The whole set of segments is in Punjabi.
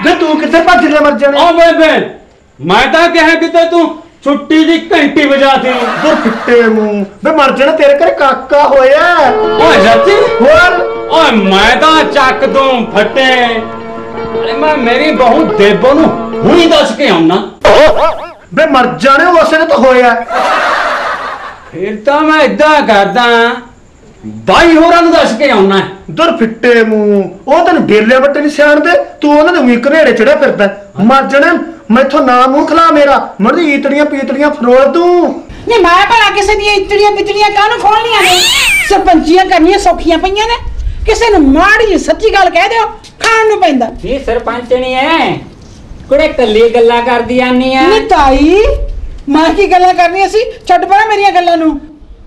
वे तू किथे भज ले मर जाने। ओ बेबे मैं तो कह कि तू छुट्टी दी घंटी बजाती तो फिट्टे मुंह वे मर जाने तेरे घर काका होया। ओए सच्ची और ओए मैं तो चक दूं फटे। अरे मैं मेरी बहू देबो नु हुई दस के आउना। वे मर जाने उसे ने तो होया। फिर तो मैं इदा करदा बाई होरां नु दस के आउना। दुर फिट्टे मुंह ओ तेन डेले बट्टे नहीं सियाण दे तू उन्हां दे उई घनेड़े चढ़िया फिरदा। मर जाने मैथों ना मुंह खला मेरा मरदी ईतड़ियां पीतड़ियां फरोल दूं। नहीं मैं भला किसी दी इतड़ियां बितड़ियां काहनूं खोलनियां ने सरपंचियां करनियां सौखियां पईयां ने किसी नूं माड़ी जी सच्ची गल कह दिओ खाण नूं पैंदा। ये सरपंच नहीं है कुड़े कल्ली गल्ला करदी आनी है। नी ताई मैं की गल्लां करनियां सी छड्ड परा मेरियां गल्लां नूं।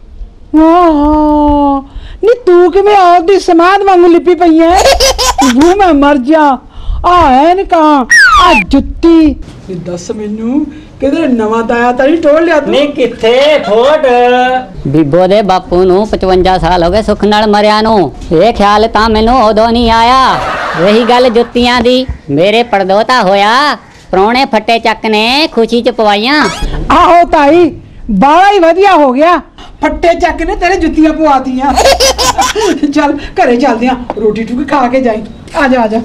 नी तू किवें आपदी समाध वांगू लिपी पई है वो मैं मर जा आ ऐनका आ जुत्ती दस मैनू किधर नवा ताया ताई टोल लिया तू। नहीं किथे फोट बीबो दे बापू नू 55 साल हो गए सुख नाल मरिया नू। ये ख्याल तां मैनू उदों नहीं आया। रही गल जुत्तियां दी मेरे पड़दोता होया परौणे फट्टे चक ने खुशी च पवाइयां। आहो ताई बाला ही वधिया हो गया फट्टे चक ने तेरे जुत्तियां पवातियां। चल घरे चलदे आ रोटी टुकी खा के जाई। आजा आजा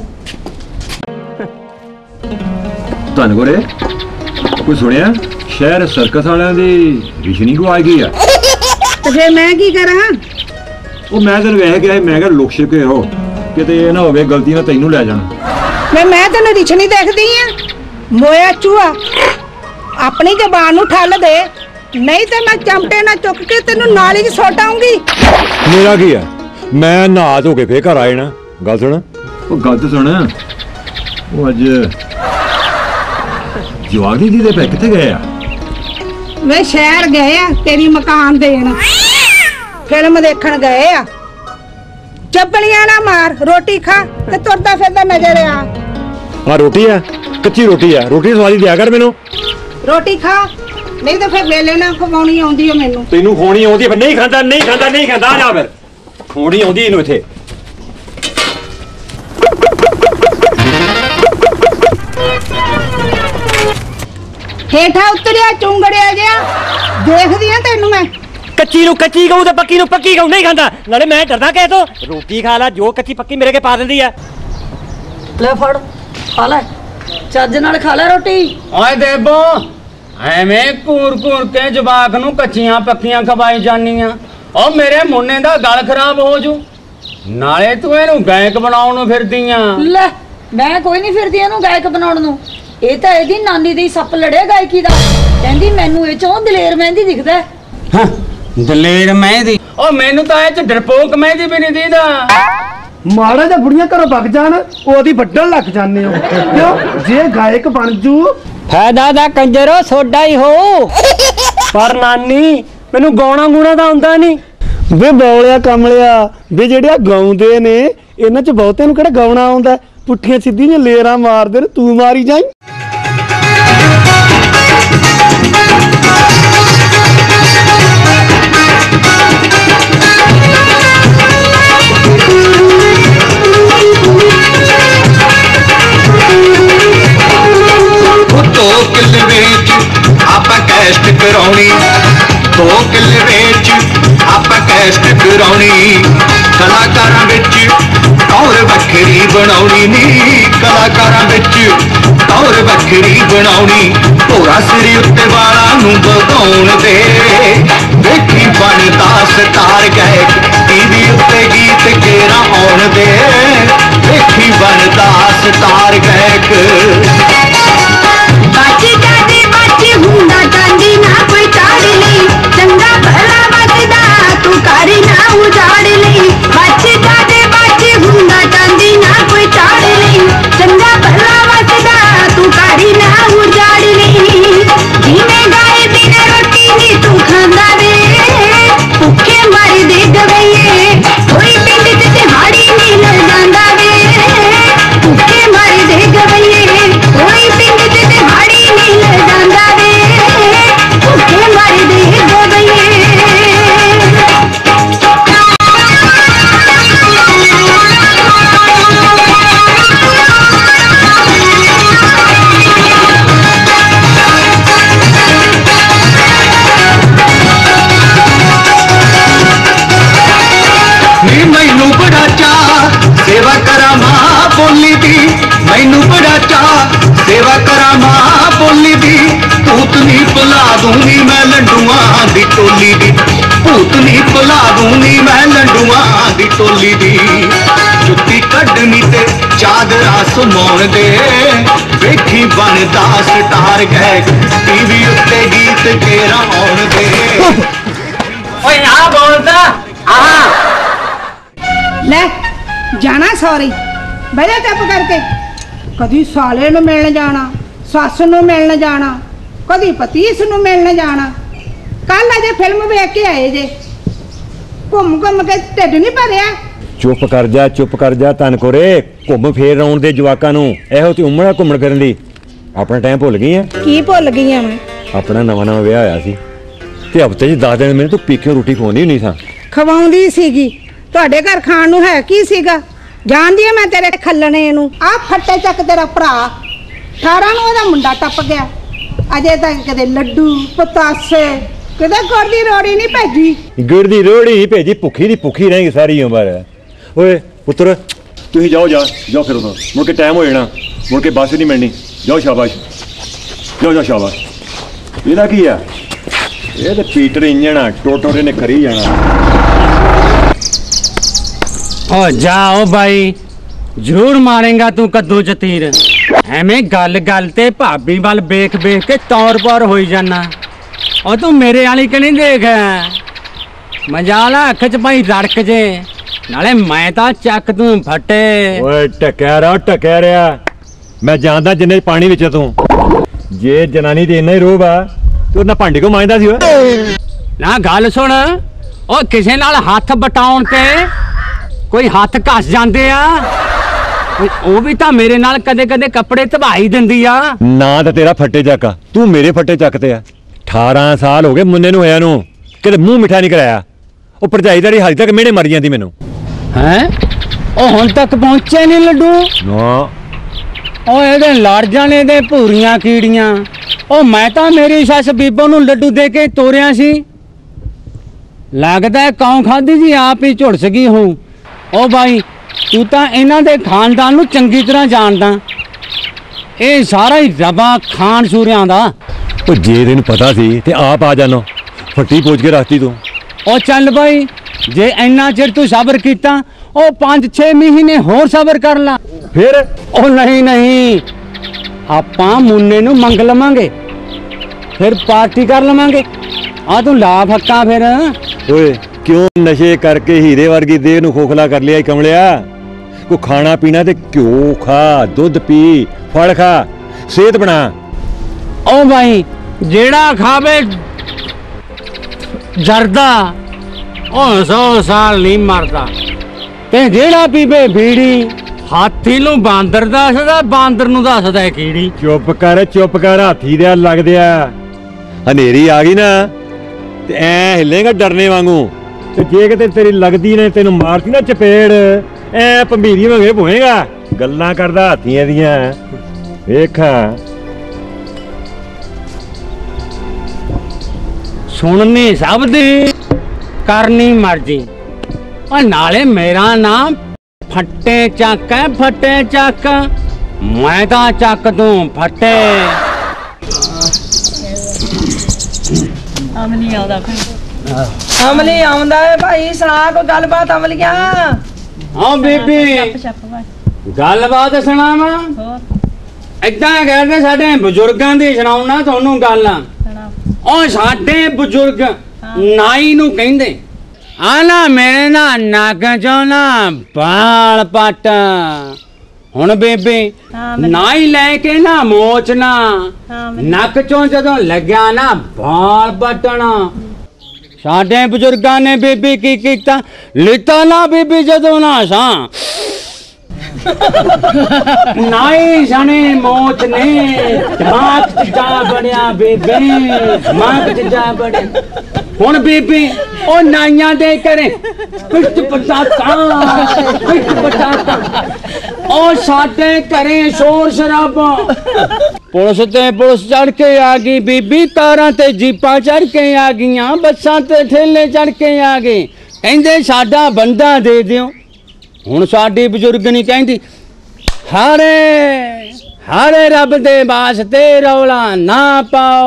धन गोरे कोई सुनिया शहर सर्कस वालियां दी रिशनी को आ गई है। ते फिर मैं की करा। ਉਹ ਮੈਂ ਤੈਨੂੰ ਵੈਸੇ ਕਿਹਾ ਮੈਂ ਕਿਹਾ ਲੁਕ ਛਿਪ ਕੇ ਹੋ ਕਿਤੇ ਇਹ ਨਾ ਹੋਵੇ ਗਲਤੀ ਨਾਲ ਤੈਨੂੰ ਲੈ ਜਾਣਾ। मैं तेन रिछनी देखदी आ मोया चूहा अपनी जबान नूं ठल दे नहीं ते मैं चमटे ना चुक के तेनू नाली च सुੱਟ आऊंगी। ਮੇਰਾ ਕੀ ਹੈ ਮੈਂ ਨਹਾ ਧੋ ਕੇ ਫੇਰ ਘਰ ਆ ਜਾਣਾ। ਗੱਲ ਸੁਣ ਉਹ ਗੱਲ ਤਾਂ ਸੁਣ ਉਹ ਅੱਜ ਜਵਾਗਦੀ ਜੀ ਦੇ ਪੈ ਕਿੱਥੇ ਗਏ ਆ। वे शहर गए आ तेरी मकान देन फिल्म देखण गए आ। चपलियां ना मार रोटी खा ते तुरदा फिरदा नजर आ। हाँ रोटी है कच्ची रोटी है रोटी सवादी दिया कर मैनू। रोटी खा नहीं तो फिर वेले ना खवाउणी आउंदी है मैनू। तेनू खोनी आउंदी फिर नहीं खांदा नहीं खांदा नहीं खांदा जा फिर खोनी आउंदी इनू इत्थे। हेठा उतरिया चुंगड़िया जिहा देखदी आ तेनू मैं। कच्ची नु कच्ची कहूं ते पक्की नु पक्की कहूं नहीं खांदा नाले मैं डरदा कह तो रोटी खा ला जो कच्ची पक्की मेरे के पा दिंदी है। ले फड़ खा ले ਚੱਜ ਨਾਲ खा ले रोटी। ओए देबो ਐਵੇਂ ਕੂਰ ਕੂਰ ਕੇ ਜਵਾਕ ਨੂੰ ਕੱਚੀਆਂ ਪੱਕੀਆਂ ਖਵਾਈ ਜਾਨੀਆਂ। ਓ ਮੇਰੇ ਮੁੰਨੇ ਦਾ ਗਲ ਖਰਾਬ ਹੋ ਜੂ ਨਾਲੇ ਤੂੰ ਇਹਨੂੰ ਗਾਇਕ ਬਣਾਉਣ ਨੂੰ ਫਿਰਦੀਆਂ। ਲੈ ਮੈਂ ਕੋਈ ਨਹੀਂ ਫਿਰਦੀ ਇਹਨੂੰ ਗਾਇਕ ਬਣਾਉਣ ਨੂੰ। ਇਹ ਤਾਂ ਇਹਦੀ ਨਾਨੀ ਦੀ ਸੱਪ ਲੜਿਆ ਗਾਇਕੀ ਦਾ ਕਹਿੰਦੀ ਮੈਨੂੰ ਇਹ ਚੋਂ ਦਲੇਰ ਮਹਿੰਦੀ ਦਿਖਦਾ। ਹਾਂ ਦਲੇਰ ਮਹਿੰਦੀ ਓ ਮੈਨੂੰ ਤਾਂ ਇਹ ਚ ਡਰਪੋਕ ਮਹਿੰਦੀ ਵੀ ਨਹੀਂ ਦੀਦਾ। ਮਾੜਾ ਜਿਹਾ ਬੁੜੀਆਂ ਘਰੋਂ ਵਗ ਜਾਣ ਉਹਦੀ ਵੱਢਣ ਲੱਗ ਜਾਂਦੇ ਹੋ ਕਿਉਂ ਜੇ ਗਾਇਕ ਬਣ ਜੂ फायदा दा कंजरो सोडा ही हो पर नानी मैनू गाउणा गूणा दा आउंदा नहीं। ਵੇ ਬੌਲਿਆ ਕਮਲਿਆ ਵੇ ਜਿਹੜਿਆ ਗਾਉਂਦੇ ਨੇ ਇਹਨਾਂ ਚ ਬਹੁਤਿਆਂ ਨੂੰ ਕਿਹੜਾ ਗਾਉਣਾ ਆਉਂਦਾ ਪੁੱਠੀਆਂ ਸਿੱਧੀਆਂ ਲੇਰਾਂ ਮਾਰਦੇ ਨੇ ਤੂੰ ਮਾਰੀ ਜਾਈ। दो किले विच आपां कैस्ट कराउणी 2 किले विच आपां कैस्ट कराउणी कलाकारां विच टौर वखरी बनाउणी नी कलाकारां विच टौर वखरी बनाउणी भोरा सिर उत्ते वालां नूं बधाउण दे वेखी बनदा स्टार गायक टीवी उत्ते गीत घेरा आउण दे वेखी बनदा स्टार गायक। बाची जादे बाची हुंदा चांदी ना कोई चाड़ ली चंगा भला वजदा तू कारी ना उजाड़ ली। बाची जादे बाची हुंदा चांदी ना कोई चाड़ ली चंगा भला वजदा तू कारी ना उजाड़ ली। जीने गाए बिन रोटी नी तू खांदा वे भुखे मर दे गवैये कोई पिंड च दिहाड़ी नी लग जांदा वे भुखे मर दे गवैये कोई दी मैनू बड़ा चा सेवा करा मां बोली दी भूतनी भुला दूंगी मैं लंडुआं दी टोली दी भूतनी भुला दूंगी मैं लंडुआं दी टोली दी जुत्ती कड्डनी ते चादरा सुनाउण दे वेखी बनदा स्टार गए टीवी उत्ते गीत तेरा आउण दे ओए आ बोलदा आ ਲੈ ਜਾਣਾ ਸੌਰੀ ਬਹਿ ਚੁੱਪ ਕਰਕੇ ਕਦੀ ਸਾਲੇ ਨੂੰ ਮਿਲਣ ਜਾਣਾ ਸੱਸ ਨੂੰ ਮਿਲਣ ਜਾਣਾ ਕਦੀ ਪਤੀਸ ਨੂੰ ਮਿਲਣ ਜਾਣਾ ਕੱਲ ਅਜੇ ਫਿਲਮ ਵੇਖ ਕੇ ਆਏ ਜੇ ਘੁੰਮ ਘੁੰਮ ਕੇ ਢਿੱਡ ਨਹੀਂ ਭਰਿਆ ਚੁੱਪ ਕਰ ਜਾ ਧੰਨ ਕੋਰੇ ਘੁੰਮ ਫੇਰ ਆਉਣ ਦੇ ਜਵਾਕਾਂ ਨੂੰ ਇਹੋ ਤੇ ਉਮਰਾਂ ਘੁੰਮਣ ਫਿਰਨ ਦੀ ਆਪਣਾ ਟਾਈਮ ਭੁੱਲ ਗਈ ਆ ਕੀ ਭੁੱਲ ਗਈ ਆ ਮੈਂ ਆਪਣਾ ਨਵਾਂ ਵਿਆਹ ਹੋਇਆ ਸੀ ਤੇ ਹਫ਼ਤੇ 'ਚ 10 ਦਿਨ ਮੈਨੂੰ ਤੂੰ ਪੀਕਿਓ ਰੋਟੀ ਖਵਾਉਂਦੀ ਹੁੰਦੀ ਸਾਂ ਖਵਾਉਂਦੀ ਸੀਗੀ ਤੁਹਾਡੇ ਘਰ ਖਾਣ ਨੂੰ ਹੈ ਕੀ ਸੀਗਾ ਜਾਣਦੀ ਆ ਮੈਂ ਤੇਰੇ ਖੱਲਣੇ ਨੂੰ ਆ ਫੱਟੇ ਚੱਕ ਤੇਰਾ ਭਰਾ 18 ਨੂੰ ਉਹਦਾ ਮੁੰਡਾ ਟੱਪ ਗਿਆ ਅਜੇ ਤੱਕ ਕਦੇ ਲੱਡੂ ਪਤਾਸੇ ਕਦੇ ਗੁੜ ਦੀ ਰੋੜੀ ਨਹੀਂ ਭੇਜੀ ਗੁੜ ਦੀ ਰੋੜੀ ਨਹੀਂ ਭੇਜੀ ਭੁੱਖੀ ਦੀ ਭੁੱਖੀ ਰਹੇਗੀ ਸਾਰੀ ਉਮਰ ਓਏ ਪੁੱਤਰ ਤੁਸੀਂ ਜਾਓ ਫਿਰ ਉਦੋਂ ਮੁੜ ਕੇ ਟਾਈਮ ਹੋ ਜਾਣਾ ਮੁੜ ਕੇ ਬੱਸ ਨਹੀਂ ਮਿਲਣੀ ਜਾਓ ਸ਼ਾਬਾਸ਼ ਜਾਓ ਸ਼ਾਬਾਸ਼ ਇਹਦਾ ਕੀ ਆ ਇਹ ਤੇ ਪੀਟਰ ਇੰਜਣ ਆ ਟੋਟੋਰੇ ਨੇ ਖਰੀ ਜਾਣਾ ओ जाओ भाई जरूर मारेगा तू कद्दू च तीर एवें गल गल ते भाभी वाल वेख वेख के तौर पर होई जाना और तू मेरे वाली कि नहीं देख मजाला अख च भाई रड़क जे नाले मैं तां चक तू फटे ਓਏ ਟਕਿਆ ਰਿਹਾ ਮੈਂ ਜਾਣਦਾ ਜਿੰਨੇ ਪਾਣੀ ਵਿੱਚ ਤੂੰ ਜੇ ਜਨਾਨੀ ਦੇ ਇੰਨਾ ਹੀ ਰੋਬ ਆ ਤੇ ਉਹਨਾਂ ਭਾਂਡੇ ਕੋ ਮਾਂਜਦਾ ਸੀ ਓਏ ना गल सुन ओ किसे नाल हाथ बटाउण ते कोई हाथ घस जाते आ भी तो मेरे नाल कदे कदे कपड़े धवाई दिंदी आ ना तो तेरा फट्टे चक आ तू मेरे फट्टे चकते आ 18 साल हो गए मुन्ने नूं होया नूं कदे मुंह मिठा नहीं कराया ओ भरजाई दी हाली तक मेरे मर जांदी मैनू हैं ओ हुण तक पहुंचे नहीं लड्डू ना ओ एदे लड़ जाने दे भूरियां कीड़ियां ओ मैं तां मेरी सस बीबो नूं लड्डू दे के तोरिया सी लगदा है कौं खादी जी आप ही झुड़स गई हूं ओ भाई तू तो इन्हां दे खानदान नूं चंगी तरह जानदा ये सारा ही रबा खान सूरियां दा ओ जे तैनूं पता सी ते आप आ जानो फट्टी पोच के रखती तू ओ चल भाई जे इन्ना चिर तू सबर कीता ओ 5-6 महीने होर सबर कर ला फिर ओ नहीं आपां मुन्ने नूं मंग लवांगे फिर पार्टी कर लवांगे आ तू ला फक्का फिर ओए क्यों नशे करके हीरे वर्गी देह नूं खोखला कर लिया कमलिया को खाना पीना ते घ्यो खा दुध पी फल खा सेहत बना ओ भाई जेड़ा खावे जरदा ओ 100 साल नहीं मरदा ते जेड़ा पीवे बीड़ी हाथी नूं बांदर दसदा बांदर नूं दसदा कीड़ी चुप कर हाथी दे लग दिया हनेरी आ गई ना ते ऐ हिलेगा डरने वांगू ते जे किते तेरी लगदी ने तेनू मारती ना चपेड़ ऐ भंबीरी वांगे भोएगा गल्लां करदा हाथियां दियां वेख सुननी सब दी करनी मर्जी और नाले मेरा नाम फट्टे चक है फट्टे चक मैं तां चक दूं फट्टे अमली आउंदा है भाई सुना कोई गलबात अमलियां हाँ बीबी गलबात सुनावा इदां कहते साडे बजुर्गां दी सुनाउणा तुहानूं गल ओ साडे बजुर्ग नाई नूं कहिंदे आ ना मेरे ना नग चों ना बाल पट हुण बेबे नाई लैके ना मोचना नक चों जदों लग्या ना बाल पटना साडे बजुर्गां ने बीबी की कीता लिता ना बीबी जदों ना सा नाई सने मोच ने दिमाग च जा बड़िया बेबे दिमाग च जा बड़िया हुण बीबी ओ नाइयां दे करे पिट पटाता ओ साडे घरे शोर शराबा पुलिस ते पुलिस चढ़ के आ गई बीबी तारां ते जीपां चढ़ के आ गईयां बसां ते ठेले चढ़ के आ गए कहंदे साडा बंदा दे दिओ हुण साडी बजुर्ग नहीं कहंदी ਹਾਰੇ ਰੱਬ ਦੇ ਵਾਸਤੇ ਰੌਲਾ ਨਾ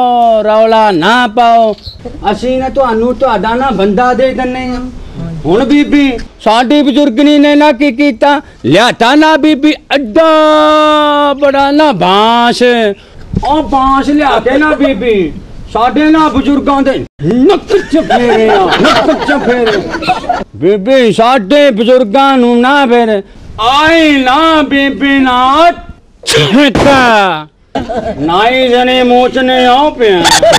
ਪਾਓ ਅਸੀਂ ਨਾ ਤੁਹਾਨੂੰ ਤੁਹਾਡਾ ਨਾ ਬੰਦਾ ਦੇ ਦਿੰਨੇ ਆ। ਹੁਣ ਬੀਬੀ ਸਾਡੀ ਬਜ਼ੁਰਗਣੀ ਨੇ ਨਾ ਕੀ ਕੀਤਾ, ਲਿਆਤਾ ਨਾ ਬੀਬੀ ਅੱਡਾ ਬੜਾ ਨਾ ਬਾਂਸ, ਉਹ ਬਾਂਸ ਲਿਆ ਕੇ ਨਾ ਬੀਬੀ ਸਾਡੇ ਨਾ ਬਜ਼ੁਰਗਾਂ ਦੇ ਨੱਕ ਚ ਫੇਰੇ ਬੀਬੀ ਸਾਡੇ ਬਜ਼ੁਰਗਾਂ ਨੂੰ ਨਾ ਫਿਰ ਆਈ ਨਾ ਬੀਬੀ ਨਾ ਛੇਕਾ ਨਾਈ ਜਨੇ ਮੋਚਨੇ ਆਉ ਪਿਆ।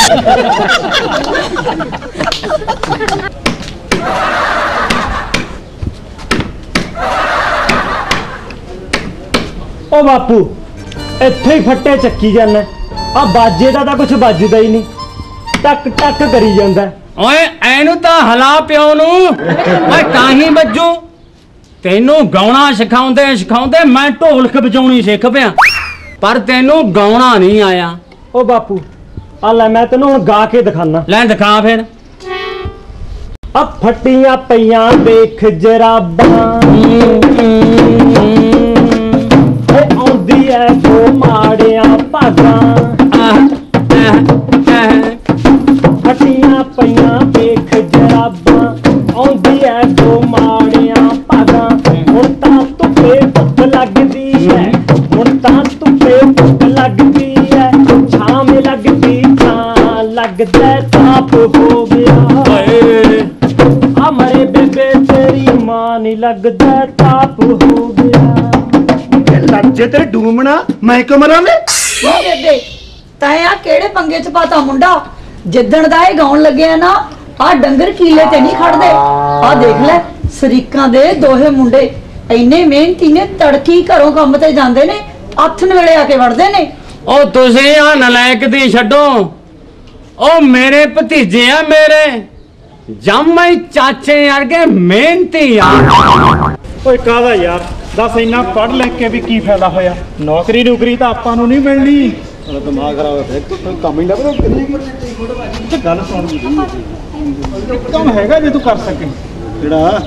ਓ ਬਾਪੂ ਇੱਥੇ ਹੀ ਫੱਟੇ ਚੱਕੀ ਜਾਂਦਾ, ਆ ਬਾਜੇ ਦਾ ਤਾਂ ਕੁਝ ਵੱਜਦਾ ਹੀ ਨਹੀਂ, ਟਕ ਟਕ ਕਰੀ ਜਾਂਦਾ। ਓਏ ਐਨੂੰ ਤਾਂ ਹਲਾ ਪਿਓ ਨੂੰ ਮੈਂ ਤਾਂ ਹੀ ਵੱਜੂ, ਤੈਨੂੰ ਗਾਉਣਾ ਸਿਖਾਉਂਦੇ ਮੈਂ ਢੋਲਕ ਵਜਾਉਣੀ ਸਿੱਖ ਪਿਆ, ਪਰ ਤੈਨੂੰ ਗਾਉਣਾ ਨਹੀਂ ਆਇਆ। ਓ ਬਾਪੂ ਆ ਲੈ ਮੈਂ ਤੈਨੂੰ ਹੁਣ ਗਾ ਕੇ ਦਿਖਾਣਾ। ਲੈ ਦਿਖਾ ਫਿਰ। ਆ ਫੱਟੀਆਂ ਪਈਆਂ ਦੇਖ ਜਰਾਬਾਂ, ਆਉਂਦੀ ਐ ਦੋ ਮਾੜਿਆਂ ਭਾਗਾਂ, ਫੱਟੀਆਂ ਪਈਆਂ ਦੇਖ ਜਰਾਬਾਂ, ਆਉਂਦੀ ਐ ਦੋ ਮਾੜਿਆਂ ਭਾਗਾਂ। ਹੁਣ ਤਾਂ ਧੁੱਪੇ ਭੁੱਖ ਲੱਗਦੀ ਐ, ਹੁਣ ਤਾਂ ਧੁੱਪੇ ਭੁੱਖ ਲੱਗਦੀ ਐ, ਛਾਮ ਲੱਗਦੀ ਛਾਂ ਲੱਗਦਾ ਤਾਪ ਹੋ ਗਿਆ। ਆ ਮਰੇ ਬੇਬੇ ਤੇਰੀ ਮਾਂ ਨੀ ਲੱਗਦਾ ਤਾਪ ਹੋ ਗਿਆ। ਲੱਜੇ ਤੇ ਡੂਮਣਾ ਮੈਂ ਕਮਰਾਂ ਨੇ ਉਹ ਬੇਬੇ ਤੈਂ ਆ ਕਿਹੜੇ ਪੰਗੇ ਚ ਪਾਤਾ ਮੁੰਡਾ, ਜਿੱਦਣ ਦਾ ਇਹ ਗਾਉਣ ਲੱਗਿਆ ਨਾ ਆ ਡੰਗਰ ਕੀਲੇ ਤੇ ਨਹੀਂ ਖੜਦੇ। ਆ ਦੇਖ ਲੈ ਸਰੀਕਾਂ ਦੇ ਦੋਹੇ ਮੁੰਡੇ ਇੰਨੇ ਮਿਹਨਤੀ ਨੇ, ਤੜਕੀ ਘਰੋਂ ਕੰਮ ਤੇ ਜਾਂਦੇ ਨੇ, ਅੱਠਨ ਵੇਲੇ ਆ ਕੇ ਵੜਦੇ ਨੇ। ਉਹ ਤੁਸੀਂ ਆ ਨਲਾਇਕ ਦੀ ਛੱਡੋ, ਉਹ ਮੇਰੇ ਭਤੀਜੇ ਆ, ਮੇਰੇ ਜੰਮੇ ਚਾਚੇ ਵਰਗੇ ਮਿਹਨਤੀ ਆ। ਓਏ ਕਾਹਦਾ ਯਾਰ, ਦੱਸ ਇੰਨਾ ਪੜ੍ਹ ਲਿਖ ਕੇ ਵੀ ਕੀ ਫਾਇਦਾ ਹੋਇਆ, ਨੌਕਰੀ ਤਾਂ ਆਪਾਂ ਨੂੰ ਨਹੀਂ ਮਿਲਣੀ। ਦਿਮਾਗ ਖਰਾਬ ਹੋਇਆ, ਤੂੰ ਕੰਮ ਹੀ ਲੱਭਦਾ ਗੱਲ ਸੁਣ, ਕੰਮ ਹੈਗਾ ਜੇ ਤੂੰ ਕਰ ਸਕੇ ਜਿਹੜਾ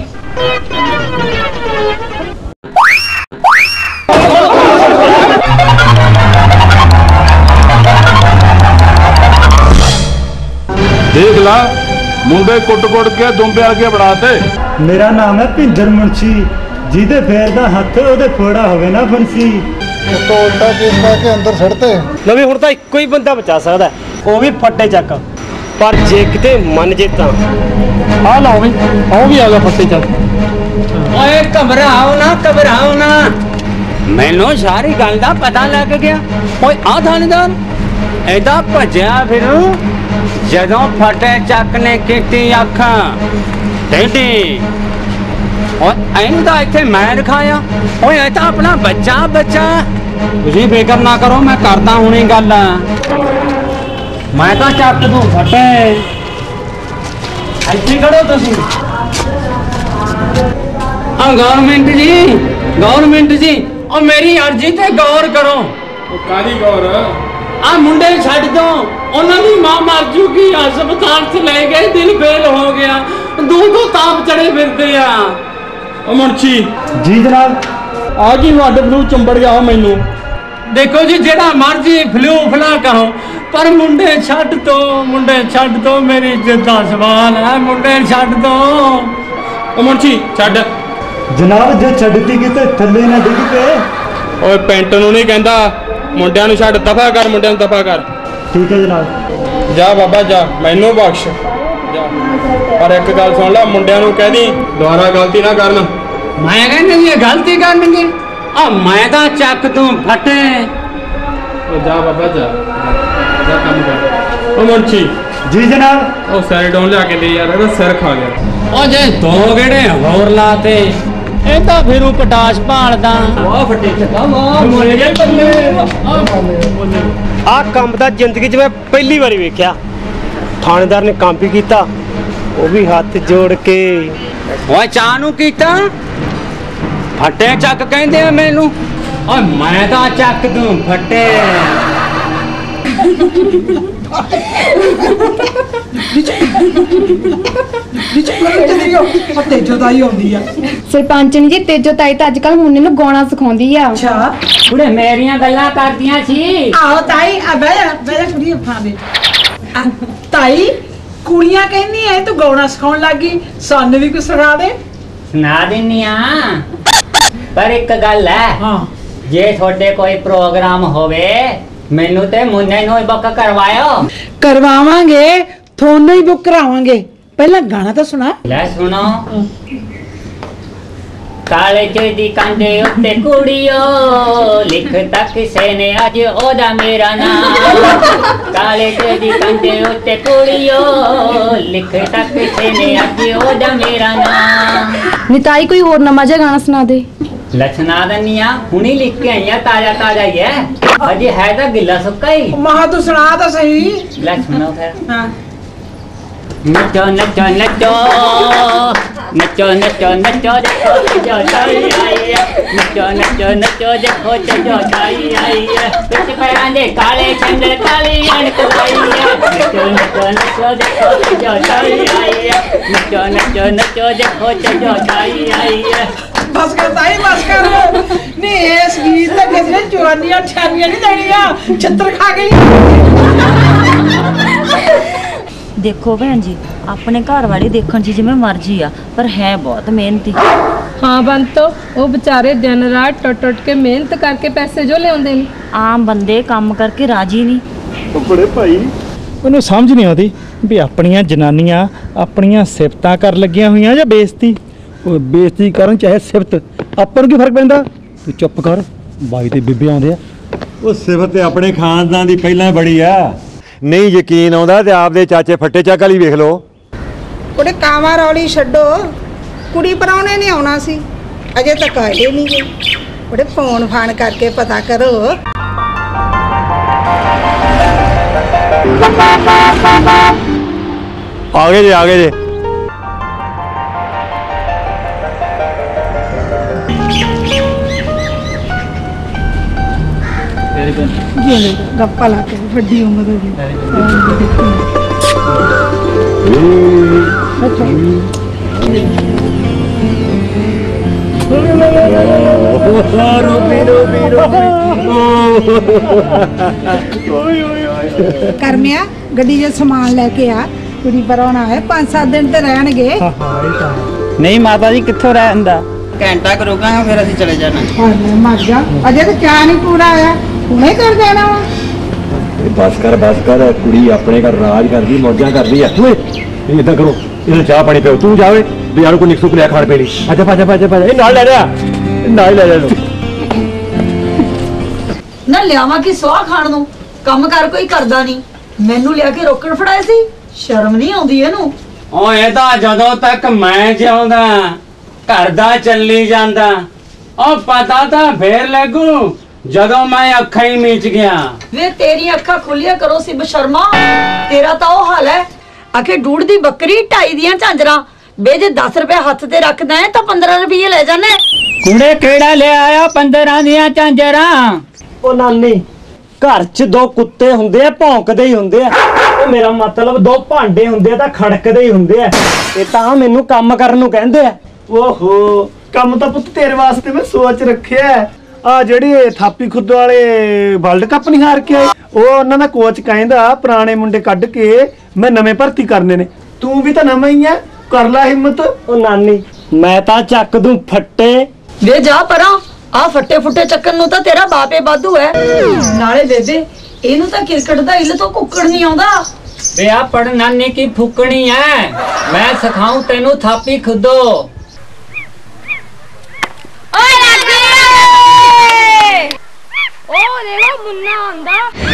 देख ला मुंडे कुट के दुंबे आगे बढ़ाते। ਮੇਰਾ ਨਾਮ ਹੈ ਭਿੰਦਰ ਮੁਨਸ਼ੀ, ਜਿਹਦੇ ਫੇਰ ਦਾ ਹੱਥ ਉਹਦੇ ਫੋੜਾ ਹੋਵੇ ਨਾ ਫੰਸੀ। ਉੱਤੋਂ ਉਲਟਾ ਕੇਸ ਪਾ ਕੇ ਅੰਦਰ ਛੱਡਤੇ। ਨਵੇਂ ਹੁਣ ਤਾਂ ਇੱਕੋ ਹੀ ਬੰਦਾ ਬਚਾ ਸਕਦਾ, ਉਹ ਵੀ ਫੱਟੇ ਚੱਕ, ਪਰ ਜੇ ਕਿਤੇ ਮੰਨ ਜੇ ਤਾਂ आ लाओ भाई, आओ भी आ गया फट्टे चल। ਓਏ ਘਬਰਾਓ ਨਾ ਮੈਨੂੰ ਸਾਰੀ ਗੱਲ ਦਾ ਪਤਾ ਲੱਗ ਗਿਆ। ਓਏ ਆ ਥਾਣੇਦਾਰ ਐਦਾ ਭੱਜਿਆ ਫਿਰ ਜਦੋਂ ਫਟੇ ਚੱਕ ਨੇ ਕੀਤੀ ਅੱਖਾਂ ਟੇਢੀ। ਓਏ ਇਹਨੂੰ ਤਾਂ ਇੱਥੇ ਮੈਂ ਰਖਾਇਆ, ਓਏ ਇਹ ਤਾਂ ਆਪਣਾ ਬੱਚਾ। ਤੁਸੀਂ ਫਿਕਰ ਨਾ ਕਰੋ, ਮੈਂ ਕਰਦਾ ਹੁਣੀ ਗੱਲ, ਮੈਂ ਤਾਂ ਚੱਕ ਦੂੰ ਫਟੇ। ਇੱਥੇ ਖੜੋ ਤੁਸੀਂ। ਆ ਗਵਰਨਮੈਂਟ ਜੀ ਉਹ ਮੇਰੀ ਅਰਜ਼ੀ ਤੇ ਗੌਰ ਕਰੋ। ਉਹ ਕਾਦੀ ਗੌਰ? ਆ ਮੁੰਡੇ ਛੱਡ ਦੋ, ਉਹਨਾਂ ਦੀ ਮਾਂ ਮਰ ਜੂਗੀ, ਹਸਪਤਾਲ 'ਚ ਲੈ ਗਏ, ਦਿਲ ਫੇਲ ਹੋ ਗਿਆ, ਦੋ ਤਾਪ ਚੜੇ ਫਿਰਦੇ ਆ। ਉਹ ਮੁਨਸ਼ੀ ਜੀ ਜਨਾਬ। ਆ ਕੀ ਵੱਡ ਫਲੂ ਚੰਬੜ ਗਿਆ ਮੈਨੂੰ। ਦੇਖੋ ਜੀ ਜਿਹੜਾ ਮਰਜੀ ਫਲੂ ਫਲਾ ਕਹੋ, ਪਰ ਮੁੰਡੇ ਛੱਡ ਦੋ, ਮੇਰੀ ਇੱਜ਼ਤ ਦਾ ਸਵਾਲ ਹੈ, ਮੁੰਡੇ ਛੱਡ ਦੋ। ਉਹ ਮੁਨਸ਼ੀ ਛੱਡ ਜਨਾਬ, ਜੇ ਛੱਡਤੀ ਕਿਤੇ ਥੱਲੇ ਨਾ ਡਿੱਗ ਪਏ। ਓਏ ਪੈਂਟ ਨੂੰ ਨਹੀਂ ਕਹਿੰਦਾ, ਮੁੰਡਿਆਂ ਨੂੰ ਛੱਡ, ਦਫਾ ਕਰ ਮੁੰਡਿਆਂ ਨੂੰ ਦਫਾ ਕਰ। ਠੀਕ ਹੈ ਜਨਾਬ। ਜਾ ਬਾਬਾ ਜਾ, ਮੈਨੂੰ ਬਖਸ਼ ਜਾ, ਪਰ ਇੱਕ ਗੱਲ ਸੁਣ ਲੈ, ਮੁੰਡਿਆਂ ਨੂੰ ਕਹਿ ਦੀ ਦੁਬਾਰਾ ਗਲਤੀ ਨਾ ਕਰਨ। ਮੈਂ ਕਹਿੰਦਾ ਜੀ ਗਲਤੀ ਕਰਨਗੇ, ਆ ਮੈਂ ਤਾਂ ਚੱਕ ਤੂੰ ਫਟੇ। ਉਹ ਜਾ ਬਾਬਾ ਜਾ ਕੰਮ ਕਰ। ਉਹ ਮੁਨਸ਼ੀ ਜੀ ਜਨਾਬ। ਉਹ ਸੈਰੀਡੋਨ ਲਿਆ ਕੇ ਦੇ ਯਾਰ, ਇਹਦਾ ਸਿਰ ਖਾ ਗਿਆ। ਉਹ ਜੇ ਦੋ ਗੇੜੇ ਹੋਰ ਲਾਤੇ ਇਹ ਤਾਂ ਫਿਰ ਉਹ ਪਟਾਸ਼ ਭਾਲਦਾ। ਵਾਹ ਫੱਟੇ ਚੱਕਾ, ਵਾਹ ਮੋਲੇ ਜੇ ਬੱਲੇ। ਆਹ ਕੰਮ ਤਾਂ ਜ਼ਿੰਦਗੀ 'ਚ ਮੈਂ ਪਹਿਲੀ ਵਾਰੀ ਵੇਖਿਆ। ਥਾਣੇਦਾਰ ਨੇ ਕੰਮ ਵੀ ਕੀਤਾ, ਉਹ ਵੀ ਹੱਥ ਜੋੜ ਕੇ। ਓਏ ਚਾਹ ਨੂੰ ਕੀਤਾ, ਫੱਟੇ ਚੱਕ ਕਹਿੰਦੇ ਆ ਮੈਨੂੰ, ਓਏ ਮੈਂ ਤਾਂ ਚੱਕ ਦੂੰ ਫੱਟੇ। ਤੇਜੋ ਤਾਈ ਆਉਂਦੀ ਆ। ਸਰਪੰਚਣੀ ਜੀ ਤੇਜੋ ਤਾਈ ਤਾਂ ਅੱਜ ਕੱਲ ਮੁੰਡੇ ਨੂੰ ਗਾਉਣਾ ਸਿਖਾਉਂਦੀ ਆ। ਅੱਛਾ ਕੁੜੇ ਮੇਰੀਆਂ ਗੱਲਾਂ ਕਰਦੀਆਂ ਸੀ। ਆਹੋ ਤਾਈ ਆ ਬਹਿ ਜਾ ਕੁੜੀ ਫਾਂ ਦੇ। ਤਾਈ ਕੁੜੀਆਂ ਕਹਿੰਦੀ ਐ ਤੂੰ ਗਾਉਣਾ ਸਿਖਾਉਣ ਲੱਗੀ, ਸਾਨੂੰ ਵੀ ਕੁਛ ਸੁਣਾ ਦੇ। ਸੁਣਾ ਦਿੰਨੀ ਆ, ਪਰ ਇੱਕ ਗੱਲ ਹੈ। ਹਾਂ ਜੇ ਤੁਹਾਡੇ ਕੋਈ ਪ੍ਰੋਗਰਾਮ ਹੋਵੇ ਮੈਨੂੰ ਤੇ ਮੁੰਨੇ ਨੂੰ ਬੁੱਕ ਕਰਵਾਇਓ। ਕਰਵਾਵਾਂਗੇ, ਤੁਹਾਨੂੰ ਹੀ ਬੁੱਕ ਕਰਾਵਾਂਗੇ। ਪਹਿਲਾਂ ਗਾਣਾ ਤਾਂ ਸੁਣਾ। ਲੈ ਸੁਣੋ। ਕਾਲਜ ਦੀ ਕੰਧ ਉੱਤੇ ਕੁੜੀਓ ਲਿਖਤਾ ਕਿਸੇ ਨੇ ਅੱਜ ਉਹਦਾ ਮੇਰਾ ਨਾਮ। ਕਾਲਜ ਦੀ ਕੰਧ ਉੱਤੇ ਕੁੜੀਓ ਲਿਖਤਾ ਕਿਸੇ ਨੇ ਅੱਜ ਉਹਦਾ ਮੇਰਾ ਨਾਮ। ਨਿਤਾਈ ਕੋਈ ਹੋਰ ਨਵਾਂ ਜਿਹਾ ਗਾਣਾ ਸੁਣਾ ਦੇ। ਲਛਨਾ ਦਨੀਆ ਹੁਣੀ ਲਿਖ ਕੇ ਆਈਆਂ, ਤਾਜ਼ਾ ਤਾਜ਼ਾ ਹੀ ਹੈ, ਅਜੇ ਹੈ ਤਾਂ ਗਿੱਲਾ ਸੁੱਕਾ ਹੀ। ਮਹਾ ਤੂੰ ਸੁਣਾ ਤਾਂ ਸਹੀ। ਲੈ ਸੁਣੋ ਫਿਰ। ਹਾਂ ਨੱਚੋ ਨੱਚੋ ਨੱਚੋ ਨੱਚੋ ਨੱਚੋ ਨੱਚੋ ਦੇਖੋ ਜੋ ਤਾਈ ਆਈ ਹੈ। ਨੱਚੋ ਨੱਚੋ ਨੱਚੋ ਦੇਖੋ ਜੋ ਤਾਈ ਆਈ ਹੈ। ਵਿੱਚ ਪੈਰਾਂ ਦੇ ਕਾਲੇ ਚੰਦਰ ਕਾਲੀ ਅਣਕ ਲਾਈ ਹੈ। ਨੱਚੋ ਨੱਚੋ ਨੱਚੋ ਦੇਖੋ ਜੋ ਤਾਈ ਆਈ ਹੈ। ਨੱਚੋ ਨੱਚੋ ਨੱਚੋ ਦੇਖੋ ਜੋ ਤਾਈ ਆਈ ਹੈ। ਬਸ ਕਰ ਤਾਈ ਬਸ ਕਰ। ਨਹੀਂ ਇਸ ਗੀਤ ਤਾਂ ਕਿਸੇ ਨੇ ਚੁਰਾਨੀਆਂ ਛਾਨੀਆਂ ਨਹੀਂ ਦੇਣੀਆਂ, ਛਿੱਤਰ ਖਾ ਗਈ। ਦੇਖੋ ਭੈਣ ਜੀ, ਆਪਣੇ ਘਰ ਵਾਲੀ ਦੇਖਣ 'ਚ ਜਿਵੇਂ ਮਰਜ਼ੀ ਆ, ਪਰ ਹੈ ਬਹੁਤ ਮਿਹਨਤੀ। ਹਾਂ ਬੰਤੋ, ਉਹ ਵਿਚਾਰੇ ਦਿਨ ਰਾਤ ਟੁੱਟ ਕੇ ਮਿਹਨਤ ਕਰਕੇ ਪੈਸੇ ਜੋ ਲਿਆਉਂਦੇ ਨੇ। ਆਮ ਬੰਦੇ ਕੰਮ ਕਰਕੇ ਰਾਜੀ ਨਹੀਂ। ਉਹ ਬੜੇ ਭਾਈ ਉਹਨੂੰ ਸਮਝ ਨਹੀਂ ਆਉਂਦੀ ਵੀ ਆਪਣੀਆਂ ਜਨਾਨੀਆਂ ਆਪਣੀਆਂ ਸਿਫਤਾਂ ਕਰ ਲੱਗੀਆਂ ਹੋਈਆਂ ਜਾਂ ਬੇਇੱਜ਼ਤੀ। ਉਹ ਬੇਇੱਜ਼ਤੀ ਕਰਨ ਚਾਹੇ ਸਿਫਤ, ਆਪਾਂ ਨੂੰ ਕੀ ਫਰਕ ਪੈਂਦਾ। ਤੂੰ ਚੁੱਪ ਕਰ, ਬਾਈ ਤੇ ਬੀਬੇ ਆਉਂਦੇ ਆ। ਉਹ ਸਿਫਤ ਤੇ ਆਪਣੇ ਖਾਨਦਾਨ ਦੀ ਪਹਿਲਾਂ ਬੜੀ ਆ। ਨਹੀਂ ਯਕੀਨ ਆਉਂਦਾ ਤੇ ਆਪਦੇ ਚਾਚੇ ਫੱਟੇ ਚੱਕ ਵਾਲੀ ਵੇਖ ਲਓ। ਉਹਦੇ ਕਾਵਾਂ ਰੌਲੀ ਛੱਡੋ, ਕੁੜੀ ਪਰਾਉਣੇ ਨਹੀਂ ਆਉਣਾ ਸੀ, ਅਜੇ ਤੱਕ ਆਏ ਨਹੀਂ ਗਏ। ਉਹਦੇ ਫੋਨ ਫਾਨ ਕਰਕੇ ਪਤਾ ਕਰੋ। ਆ ਗਏ ਜੇ ਗੱਪਾ ਲਾ ਕੇ ਵੱਡੀ ਉਮਰ ਹੋ ਗਈ। ਕਰਮਿਆ ਗੱਡੀ 'ਚ ਸਮਾਨ ਲੈ ਕੇ ਆ, ਕੁੜੀ ਪਰਾਉਣਾ ਹੈ, 5-7 ਦਿਨ ਤੇ ਰਹਿਣਗੇ। ਨਹੀਂ ਮਾਤਾ ਜੀ ਕਿੱਥੋਂ ਰਹਿੰਦਾ, ਘੰਟਾ ਕਰੂਗਾ ਫਿਰ ਅਸੀਂ ਚਲੇ ਜਾਣਾ। ਮਰ ਜਾ, ਅਜੇ ਤਾਂ ਚਾਹ ਨਹੀਂ ਪੂਰਾ ਆਇਆ, ਹੁਣੇ ਕਰ ਜਾਣਾ ਵਾ। ਬਸ ਕਰ, ਕੁੜੀ ਆਪਣੇ ਘਰ ਰਾਜ ਕਰਦੀ, ਮੌਜਾਂ ਕਰਦੀ ਆ। ਓਏ ਇਦਾਂ ਕਰੋ, ਇਹਨੂੰ ਚਾਹ ਪਾਣੀ ਪਿਓ, ਤੂੰ ਜਾਵੇ ਵੀ ਯਾਰ ਕੋਈ ਨਿਕਸੂ ਲਿਆ ਖਾਣ ਪੀਣੀ। ਅੱਛਾ ਭਾ ਇਹ ਨਾਲ ਲੈ ਜਾ, ਨਾਲ ਲੈ ਜਾ। ਨਾ ਲਿਆਵਾਂ ਕਿ ਸਵਾਹ ਖਾਣ ਨੂੰ, ਕੰਮ ਕਰ ਕੋਈ ਕਰਦਾ ਨਹੀਂ, ਮੈਨੂੰ ਲਿਆ ਕੇ ਰੋਕਣ ਫੜਾਏ ਸੀ। ਸ਼ਰਮ ਨਹੀਂ ਆਉਂਦੀ ਇਹਨੂੰ। ਓ ਇਹਦਾ ਜਦੋਂ ਤੱਕ ਮੈਂ ਜਿਉਂਦਾ ਘਰ ਦਾ ਚੱਲੀ ਜਾਂਦਾ, ਉਹ ਪਤਾ ਤਾਂ ਫੇਰ ਲੱਗੂ ਜਦੋਂ ਮੈਂ ਅੱਖਾਂ ਹੀ ਮੀਚ ਗਿਆ। ਵੇ ਤੇਰੀਆਂ ਅੱਖਾਂ ਖੁੱਲੀਆਂ ਕਰੋ ਸੀ ਬਸ਼ਰਮਾ, ਤੇਰਾ ਤਾਂ ਉਹ ਹਾਲ ਹੈ। ਆਖੇ ਡੂੜ ਦੀ ਬੱਕਰੀ 2.5 ਦੀਆਂ ਝਾਂਜਰਾਂ ਬੇ, ਜੇ 10 ਰੁਪਏ ਹੱਥ ਤੇ ਰੱਖਦਾ ਹੈ ਤਾਂ 15 ਰੁਪਏ ਲੈ ਜਾਣੇ। ਕੁੜੇ ਕਿਹੜਾ ਲੈ ਆਇਆ 15 ਦੀਆਂ ਝਾਂਜਰਾਂ। ਉਹ ਨਾਨੀ, ਘਰ 'ਚ 2 ਕੁੱਤੇ ਹੁੰਦੇ ਆ, ਭੌਂਕਦੇ ਹੀ ਹੁੰਦੇ ਆ। ਉਹ ਮੇਰਾ ਮਤਲਬ 2 ਭਾਂਡੇ ਹੁੰਦੇ ਆ ਤਾਂ ਖੜਕਦੇ ਹੀ ਹੁੰਦੇ ਆ। ਇਹ ਤਾਂ ਮੈਨੂੰ ਕੰਮ ਕਰਨ ਨੂੰ ਕਹਿੰਦੇ ਆ। ਓਹੋ, ਕੰਮ ਤਾਂ ਪੁੱਤ ਤੇਰੇ ਵਾਸਤੇ ਮੈਂ ਸੋਚ ਰੱਖਿਆ। ਆ ਜਿਹੜੇ ਥਾਪੀ ਖੁੱਦ ਵਾਲੇ ਵਰਲਡ ਕੱਪ ਨਹੀਂ ਹਾਰ ਕੇ ਆਏ, ਉਹ ਉਹਨਾਂ ਦਾ ਕੋਚ ਕਹਿੰਦਾ ਪੁਰਾਣੇ ਮੁੰਡੇ ਕੱਢ ਕੇ ਮੈਂ ਨਵੇਂ ਭਰਤੀ ਕਰਨੇ ਨੇ। ਤੂੰ ਵੀ ਤਾਂ ਨਵਾਂ ਹੀ ਆ, ਕਰ ਲੈ ਹਿੰਮਤ। ਉਹ ਨਾਨੀ, ਮੈਂ ਤਾਂ ਚੱਕ ਦੂੰ ਫੱਟੇ। ਵੇ ਜਾ ਪਰਾਂ, ਆ ਫੱਟੇ ਫੁੱਟੇ ਚੱਕਣ ਨੂੰ ਤਾਂ ਤੇਰਾ ਬਾਪੇ ਬਾਧੂ ਹੈ। ਨਾਲੇ ਬੇਬੇ ਇਹਨੂੰ ਤਾਂ ਕ੍ਰਿਕਟ ਦਾ ਇੱਲ ਤੋਂ ਕੁੱਕੜ ਨਹੀਂ ਆਉਂਦਾ। ਵੇ ਆ ਪੜਨਾਨੇ ਕੀ ਫੁਕਣੀ ਹੈ, ਮੈਂ ਸਿਖਾਉਂ ਤੈਨੂੰ ਥਾਪੀ ਖੁੱਦੋ। ਓਏ ਰਾਜੇ, ਉਹ ਦੇਖੋ ਮੁੰਨਾ ਆਉਂਦਾ।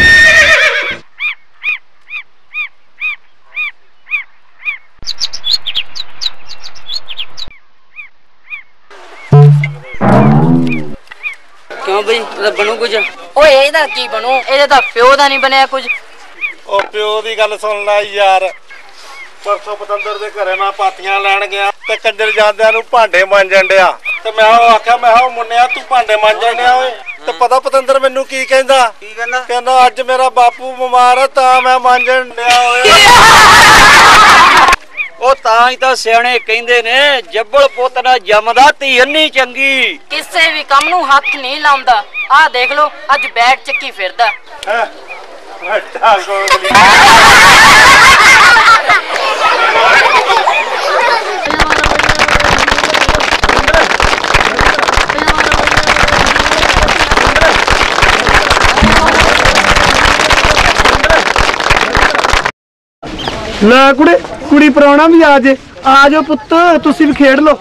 ਕਿਉਂ ਬਈ, ਇਹਦਾ ਬਣੂ ਕੁਝ? ਓਏ ਇਹਦਾ ਕੀ ਬਣੂ, ਇਹਦੇ ਤਾਂ ਪਿਓ ਦਾ ਨਹੀਂ ਬਣਿਆ ਕੁਝ। ਉਹ ਪਿਓ ਦੀ ਗੱਲ ਸੁਣ ਲੈ ਯਾਰ, ਪਰਸੋਂ ਪਤੰਦਰ ਦੇ ਘਰੇ ਮੈਂ ਪਾਤੀਆਂ ਲੈਣ ਗਿਆ ਤੇ ਕੰਜਰ ਜਾਂਦਿਆਂ ਨੂੰ ਭਾਂਡੇ ਮਾਂਜਣ ਡਿਆ ਤੇ ਮੈਂ ਉਹ ਆਖਿਆ, ਮੈਂ ਉਹ ਮੁੰਨਿਆ ਤੂੰ ਭਾਂਡੇ ਮਾਂਜਣ ਡਿਆ ਓਏ। ਤੇ ਪਤਾ ਪਤੰਦਰ ਮੈਨੂੰ ਕੀ ਕਹਿੰਦਾ? ਕਹਿੰਦਾ ਅੱਜ ਮੇਰਾ ਬਾਪੂ ਬਿਮਾਰ ਆ ਤਾਂ ਮੈਂ ਮਾਂਜਣ ਡਿਆ ਹੋਇਆ। ਉਹ ਤਾਂ ਹੀ ਤਾਂ ਸਿਆਣੇ ਕਹਿੰਦੇ ਨੇ ਜੱਬਲ ਪੁੱਤ ਨਾ ਜੰਮਦਾ ਧੀ ਅੰਨੀ ਚੰਗੀ। ਕਿਸੇ ਵੀ ਕੰਮ ਨੂੰ ਹੱਥ ਨਹੀਂ ਲਾਉਂਦਾ। ਆਹ ਦੇਖ ਲਓ ਅੱਜ ਬੈਗ ਚੱਕੀ ਫਿਰਦਾ। ਵੱਡਾ ਗੋਗਲੀ। ਲੈ ਕੁੜੇ ਕੁੜੀ ਪ੍ਰਾਹੁਣਾ ਵੀ ਆ ਜੇ। ਆ ਜਾਓ ਪੁੱਤ ਤੁਸੀਂ ਵੀ ਖੇਡ ਲਓ।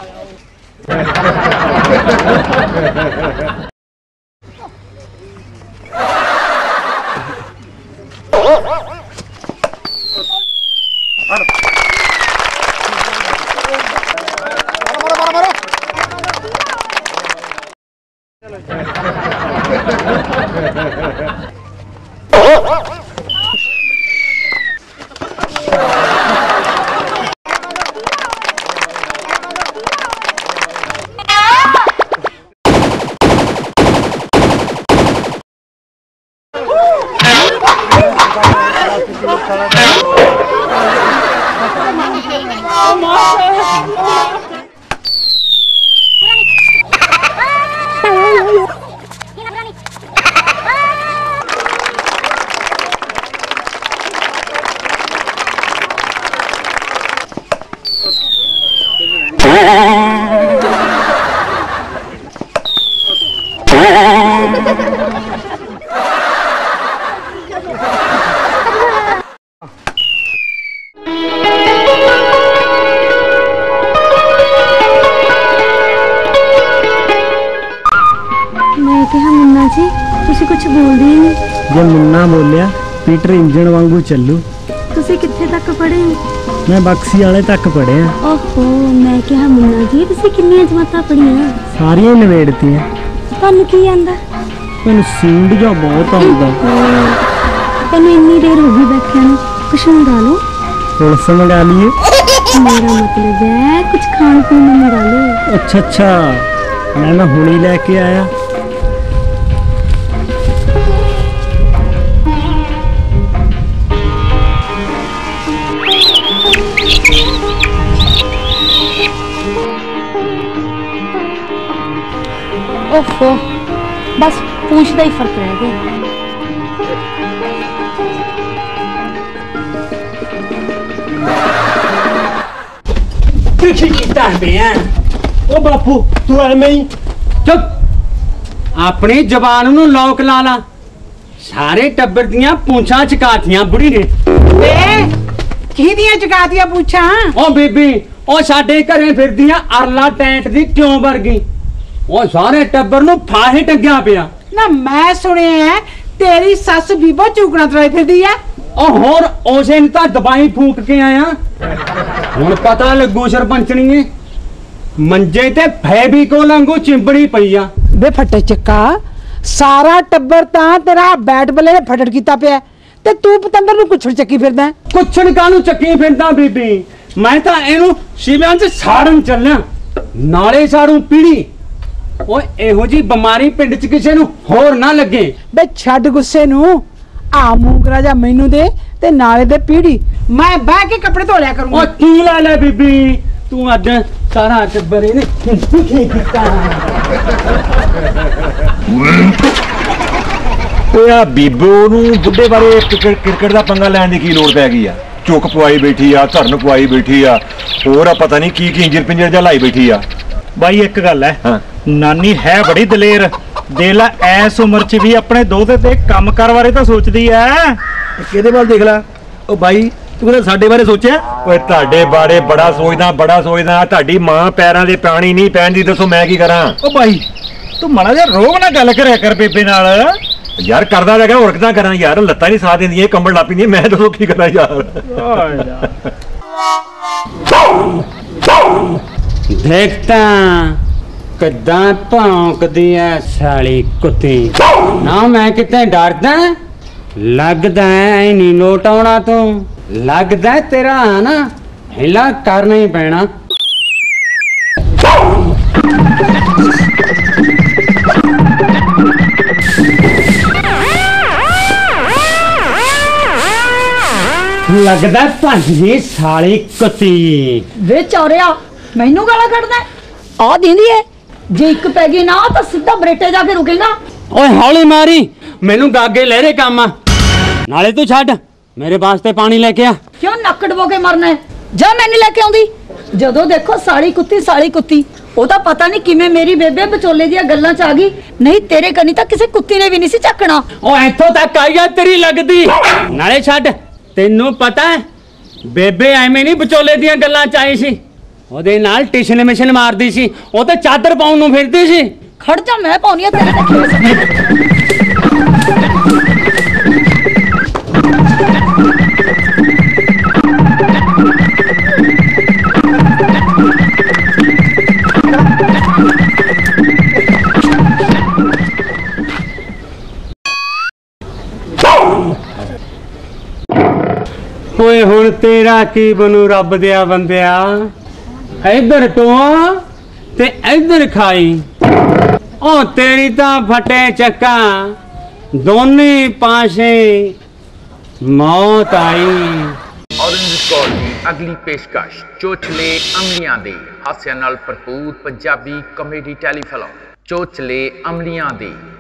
ਜੇ ਮੁੰਨਾ ਬੋਲਿਆ ਪੀਟਰ ਇੰਜਣ ਵਾਂਗੂ ਚੱਲੂ। ਤੁਸੀਂ ਕਿੱਥੇ ਤੱਕ ਪੜ੍ਹੇ ਹੋ? ਮੈਂ ਬਕਸੀ ਵਾਲੇ ਤੱਕ ਪੜਿਆ। ਓਹੋ ਮੈਂ ਕਿਹਾ ਮੁੰਨਾ ਜੀ ਤੁਸੀਂ ਕਿੰਨੀਆਂ ਜਮਾਤਾਂ ਪੜ੍ਹੀਆਂ? ਸਾਰੀਆਂ ਨਿਬੇੜਤੀਆਂ। ਤੁਹਾਨੂੰ ਕੀ ਆਂਦਾ? ਮੈਨੂੰ ਸਿੰਡ ਜੋ ਬਹੁਤ ਆਉਂਦਾ। ਤੈਨੂੰ ਇੰਨੀ ਦੇਰ ਹੋ ਗਈ ਬੈਠਿਆਂ ਨੂੰ, ਕੁਛ ਮੰਗਾ ਲਓ। ਪੁਲਿਸ ਮੰਗਾ ਲਈਏ? ਮੇਰਾ ਮਤਲਬ ਹੈ ਕੁਝ ਖਾਣ ਪੀਣ ਨੂੰ ਮੰਗਾ ਲਓ। ਅੱਛਾ ਅੱਛਾ ਮੈਂ ਹੁਣੀ ਲੈ ਕੇ ਆਇਆ। ओफो बस पूछता ही फर्क रह गया। ओ बापू तू एवें ही चुप। अपनी जबान नू लौक ला ला। सारे टब्बर दियां पूंछां चकातियां बुढ़ी ने। की दियां चकातियां पूंछां? ओ बीबी ओ साडे घरे फिरदियां अरला टैंट दी क्यों वर्गी। ਉਹ ਸਾਰੇ ਟੱਬਰ ਨੂੰ ਫਾਹੇ ਟੰਗਿਆ ਪਿਆ ਨਾ। ਮੈਂ ਸੁਣਿਆ ਤੇਰੀ ਸੱਸ ਬੀਬੋ ਚੂਕਣਾ ਤਰਾਈ ਫਿਰਦੀ ਆ। ਉਹ ਹੋਰ ਉਸੇ ਨੇ ਤਾਂ ਦਵਾਈ ਫੂਕ ਕੇ ਆਇਆ। ਹੁਣ ਪਤਾ ਲੱਗੂ ਸਰਪੰਚਣੀਏ ਮੰਜੇ ਤੇ ਫੈਬੀਕੋਲ ਵਾਂਗੂ ਚਿੰਬੜੀ ਪਈ ਆ। ਵੇ ਫੱਟੇ ਚੱਕਾ ਸਾਰਾ ਟੱਬਰ ਤਾਂ ਤੇਰਾ ਬੈਟ ਬੱਲੇ ਨੇ ਫਟੜ ਕੀਤਾ ਪਿਆ ਤੇ ਤੂੰ ਪਤੰਦਰ ਨੂੰ ਕੁੱਛੜ ਚੱਕੀ ਫਿਰਦਾ। ਕੁੱਛੜ ਕਾਹਨੂੰ ਚੱਕੀ ਫਿਰਦਾ ਬੀਬੀ? ਮੈਂ ਤਾਂ ਇਹਨੂੰ ਸ਼ਿਵਿਆਂ 'ਚ ਸਾੜਨ ਚੱਲਿਆ। ਨਾਲੇ ਸਾੜੂ ਪੀੜੀ। ਓਏ ਇਹੋ ਜੀ ਬਿਮਾਰੀ ਪਿੰਡ 'ਚ ਕਿਸੇ ਨੂੰ ਹੋਰ ਨਾ ਲੱਗੇ। ਬੇ ਛੱਡ ਗੁੱਸੇ ਨੂੰ। ਆ ਮੂੰਗਰਾ ਜਾ ਮੈਨੂੰ ਦੇ ਤੇ ਨਾਲੇ ਦੇ ਪੀੜੀ ਮੈਂ ਬਹਿ ਕੇ ਕੱਪੜੇ ਧੋ ਲਿਆ ਕਰੂੰਗਾ। ਓ ਕੀ ਲਾ ਲੈ ਬੀਬੀ ਤੂੰ ਅੱਜ ਸਾਰਾ ਟੱਬਰ ਇਹਨੇ ਕੀ ਕੀਤਾ। ਓਏ ਆ ਬੀਬੋ ਨੂੰ ਬੁੱਢੇ ਬਾਰੇ ਕ੍ਰਿਕਟ ਦਾ ਪੰਗਾ ਲੈਣ ਦੀ ਕੀ ਲੋੜ ਪੈ ਗਈ ਆ? ਚੁੱਕ ਪਵਾਈ ਬੈਠੀ ਆ, ਧਰਨ ਪਵਾਈ ਬੈਠੀ ਆ, ਹੋਰ ਆ ਪਤਾ ਨਹੀਂ ਕੀ ਕੀ ਇੰਜਰ ਪਿੰਜਰ ਜਿਹਾ ਲਾਈ ਬੈਠੀ ਆ। ਬਾਈ ਇੱਕ ਗੱਲ ਹੈ ਨਾਨੀ ਹੈ ਬੜੀ ਦਲੇਰ। ਦੇਖ ਲੈ ਐਸ ਉਮਰ 'ਚ ਵੀ ਆਪਣੇ ਦੋਤੇ ਤੇ ਕੰਮ ਕਰ ਬਾਰੇ ਤਾਂ ਸੋਚਦੀ ਐ। ਕਿਹਦੇ ਵੱਲ ਦੇਖ ਲੈ ਉਹ ਬਾਈ ਤੂੰ ਕਹਿੰਦਾ ਸਾਡੇ ਬਾਰੇ ਸੋਚਿਆ? ਓਏ ਤੁਹਾਡੇ ਬਾਰੇ ਬੜਾ ਸੋਚਦਾ। ਤੁਹਾਡੀ ਮਾਂ ਪੈਰਾਂ ਦੇ ਪਾਣੀ ਨਹੀਂ ਪੈਂਦੀ, ਦੱਸੋ ਮੈਂ ਕੀ ਕਰਾਂ? ਉਹ ਬਾਈ ਤੂੰ ਮਾੜਾ ਜਿਹਾ ਰੋਗ ਨਾਲ ਗੱਲ ਕਰਿਆ ਕਰ ਬੇਬੇ ਨਾਲ। ਯਾਰ ਕਰਦਾ ਲੱਗਾ ਹੋਰ ਕਿਦਾਂ ਕਰਾਂ ਯਾਰ, ਲੱਤਾਂ ਨਹੀਂ ਸਾਥ ਦਿੰਦੀਆਂ, ਕੰਬਲ ਲਾਪੀ ਨਹੀਂ, ਮੈਂ ਦੱਸੋ ਕੀ ਕਰਾਂ ਯਾਰ। ਦੇਖਤਾ ਕਿੱਦਾਂ ਭੌਂਕਦੀ ਐ ਸਾਲੀ ਕੁੱਤੀ। ਨਾ ਮੈਂ ਕਿਤੇ ਡਰਦਾ? ਲੱਗਦਾ ਐ ਨਹੀਂ ਨੋਟ ਆਉਣਾ ਤੂੰ। ਲੱਗਦਾ ਤੇਰਾ ਨਾ ਹਿਲਾ ਕਰਨਾ ਹੀ ਪੈਣਾ। ਲੱਗਦਾ ਭੰਜ ਦੀ ਸਾਲੀ ਕੁੱਤੀ। ਵੇ ਚੌਰਿਆ ਮੈਨੂੰ ਗਾਲਾਂ ਕੱਢਦਾ ਆ ਦਿੰਦੀ ਏ ਜੇ ਇੱਕ ਪੈ ਗਈ ਨਾ ਤਾਂ ਸਿੱਧਾ ਬਰੇਟੇ ਜਾ ਕੇ ਰੁਕੇਗਾ। ਓਏ ਹੌਲੀ ਮਾਰੀ ਮੈਨੂੰ ਗਾਗੇ ਲਹਿਰੇ ਕੰਮ ਆ। ਨਾਲੇ ਤੂੰ ਛੱਡ ਮੇਰੇ ਵਾਸਤੇ ਪਾਣੀ ਲੈ ਕੇ ਆ। ਕਿਉਂ ਨੱਕ ਡਬੋ ਕੇ ਮਰਨਾ ਹੈ? ਜਾ ਮੈਂ ਨਹੀਂ ਲੈ ਕੇ ਆਉਂਦੀ। ਜਦੋਂ ਦੇਖੋ ਸਾਲੀ ਕੁੱਤੀ ਉਹ ਤਾਂ ਪਤਾ ਨਹੀਂ ਕਿਵੇਂ ਮੇਰੀ ਬੇਬੇ ਵਿਚੋਲੇ ਦੀਆਂ ਗੱਲਾਂ ਚ ਆ ਗਈ। ਨਹੀਂ ਤੇਰੇ ਕੰਨੀ ਤਾਂ ਕਿਸੇ ਕੁੱਤੀ ਨੇ ਵੀ ਨਹੀਂ ਸੀ ਚੱਕਣਾ। ਉਹ ਇੱਥੋਂ ਤੱਕ ਆਈਆ ਤੇਰੀ ਲੱਗਦੀ। ਨਾਲੇ ਛੱਡ ਤੈਨੂੰ ਪਤਾ ਹੈ ਬੇਬੇ ਐਵੇਂ ਨਹੀਂ ਵਿਚੋਲੇ ਦੀਆਂ ਗੱਲਾਂ ਚ ਆਈ ਸੀ। ਉਹਦੇ ਨਾਲ ਟਿਸ਼ਨ ਮਿਸ਼ਨ ਮਾਰਦੀ ਸੀ। ਉਹ ਤੇ ਚਾਦਰ ਪਾਉਣ ਨੂੰ ਫਿਰਦੀ ਸੀ। ਖੜ ਜਾ ਮੈਂ ਪਾਉਣੀ ਆ ਤੇਰੇ ਤੇ ਖੇਸ। ਓਏ ਹੁਣ ਤੇਰਾ ਕੀ ਬਣੂ ਰੱਬ ਦਿਆ ਬੰਦਿਆ। ਇੱਧਰ ਟੋਆ ਤੇ ਇੱਧਰ ਖਾਈ। ਉਹ ਤੇਰੀ ਤਾਂ ਫਟੇ ਚੱਕਾ ਦੋਨੇ ਪਾਸੇ ਮੌਤ ਆਈ। ਔਰੰਜ ਕੌਰ ਦੀ ਅਗਲੀ ਪੇਸ਼ਕਸ਼ ਚੋਚਲੇ ਅਮਲੀਆਂ ਦੀ ਹਾਸਿਆਂ ਨਾਲ ਭਰਪੂਰ ਪੰਜਾਬੀ ਕਾਮੇਡੀ ਟੈਲੀਫਿਲਮ ਚੋਚਲੇ ਅਮਲੀਆਂ ਦੀ